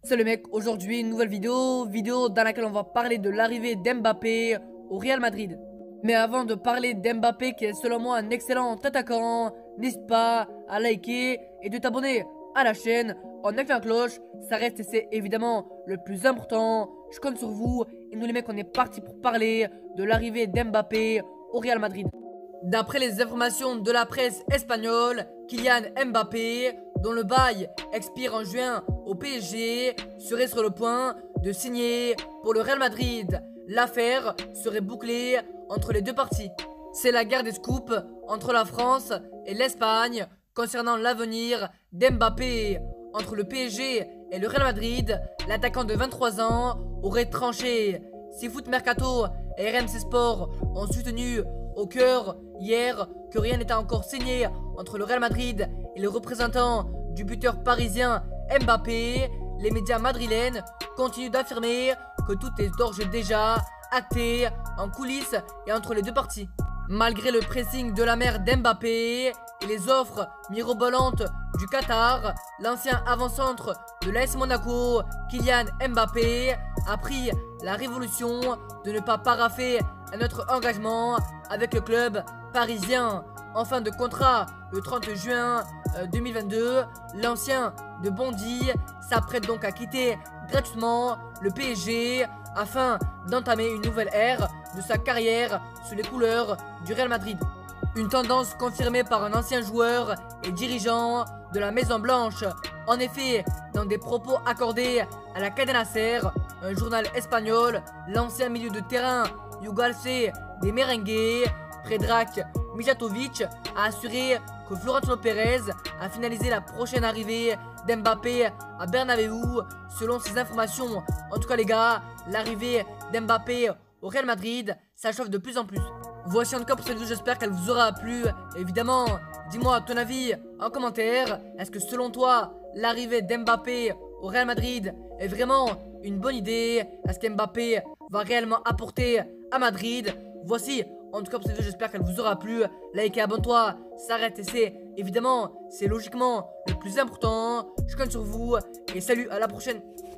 Salut mec, aujourd'hui une nouvelle vidéo dans laquelle on va parler de l'arrivée d'Mbappé au Real Madrid. Mais avant de parler d'Mbappé qui est selon moi un excellent attaquant, n'hésite pas à liker et de t'abonner à la chaîne en activant la cloche, ça reste et c'est évidemment le plus important. Je compte sur vous et nous les mecs on est parti pour parler de l'arrivée d'Mbappé au Real Madrid. D'après les informations de la presse espagnole, Kylian Mbappé, dont le bail expire en juin au PSG, serait sur le point de signer pour le Real Madrid. L'affaire serait bouclée entre les deux parties. C'est la guerre des scoops entre la France et l'Espagne concernant l'avenir d'Mbappé. Entre le PSG et le Real Madrid, l'attaquant de 23 ans aurait tranché. Si Foot Mercato et RMC Sport ont soutenu au cœur hier que rien n'était encore signé entre le Real Madrid et le représentant du buteur parisien Mbappé, les médias madrilènes continuent d'affirmer que tout est d'ores déjà acté en coulisses et entre les deux parties. Malgré le pressing de la mère d'Mbappé et les offres mirobolantes du Qatar, l'ancien avant-centre de l'AS Monaco, Kylian Mbappé, a pris la révolution de ne pas paraffer à notre engagement avec le club parisien. En fin de contrat le 30 juin 2022, l'ancien de Bondy s'apprête donc à quitter gratuitement le PSG afin d'entamer une nouvelle ère de sa carrière sous les couleurs du Real Madrid. Une tendance confirmée par un ancien joueur et dirigeant de la Maison Blanche. En effet, dans des propos accordés à la Cadena Ser, un journal espagnol, l'ancien milieu de terrain Yougalce des Merengues, Predrag Mijatovic, a assuré que Florentino Pérez a finalisé la prochaine arrivée d'Mbappé à Bernabéu. Selon ces informations, en tout cas les gars, l'arrivée d'Mbappé au Real Madrid, ça chauffe de plus en plus. Voici en tout cas pour cette vidéo, j'espère qu'elle vous aura plu. Évidemment, dis-moi ton avis en commentaire. Est-ce que selon toi, l'arrivée d'Mbappé au Real Madrid est vraiment une bonne idée? Est-ce qu'Mbappé va réellement apporter à Madrid? Voici en tout cas pour cette vidéo, j'espère qu'elle vous aura plu. Like et abonne-toi, ça reste et c'est évidemment, c'est logiquement le plus important. Je compte sur vous et salut, à la prochaine.